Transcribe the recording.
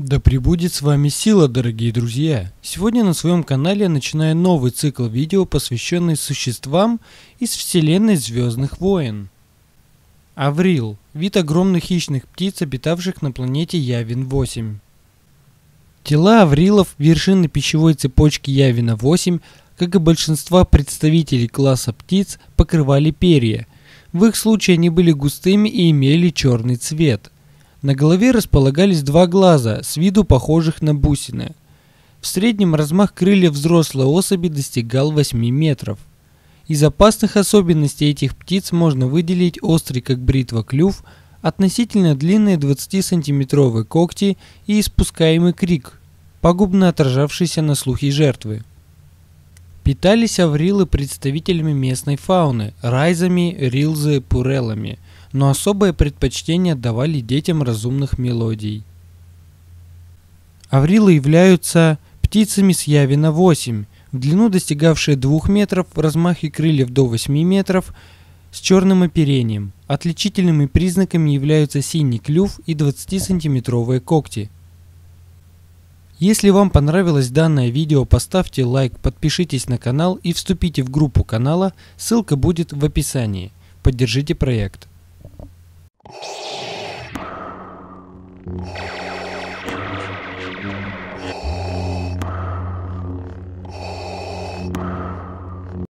Да пребудет с вами сила, дорогие друзья! Сегодня на своем канале я начинаю новый цикл видео, посвященный существам из вселенной Звездных войн. Аврил – вид огромных хищных птиц, обитавших на планете Явин-8. Тела аврилов, вершины пищевой цепочки Явина-8, как и большинства представителей класса птиц, покрывали перья. В их случае они были густыми и имели черный цвет. На голове располагались два глаза, с виду похожих на бусины. В среднем размах крыльев взрослой особи достигал 8 метров. Из опасных особенностей этих птиц можно выделить острый как бритва клюв, относительно длинные 20-сантиметровые когти и испускаемый крик, пагубно отражавшийся на слухе жертвы. Питались аврилы представителями местной фауны – райзами, рилзы, пурелами, но особое предпочтение отдавали детям разумных мелодий. Аврилы являются птицами с Явина-8, в длину достигавшие 2 метров, в размахе крыльев до 8 метров, с черным оперением. Отличительными признаками являются синий клюв и 20-сантиметровые когти. Если вам понравилось данное видео, поставьте лайк, подпишитесь на канал и вступите в группу канала, ссылка будет в описании. Поддержите проект.